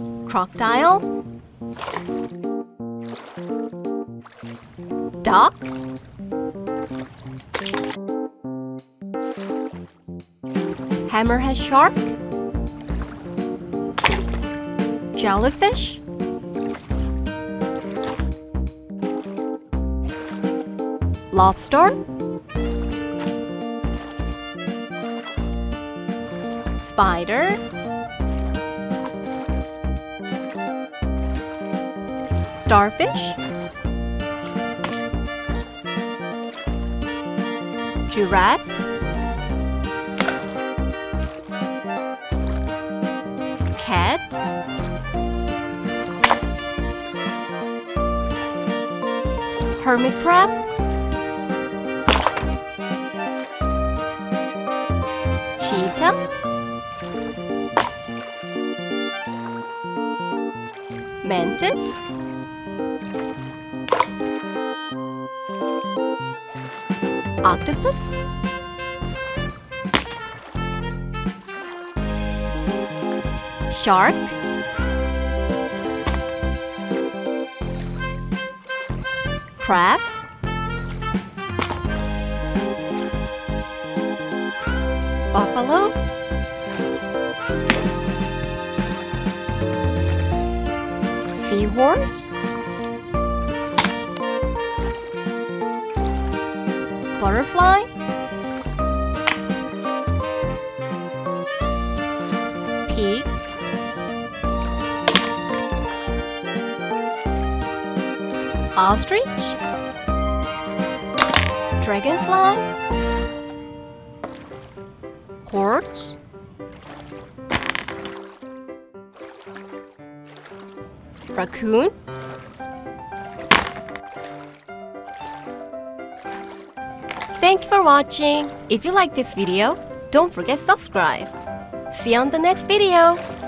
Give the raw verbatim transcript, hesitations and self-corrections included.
Crocodile, duck, hammerhead shark, jellyfish, lobster, spider, starfish, giraffe, cat, hermit crab, cheetah, mantis, octopus, shark, crab, buffalo, seahorse, butterfly, pig, ostrich, dragonfly, horse, raccoon, thank you for watching. If you like this video, don't forget to subscribe. See you on the next video.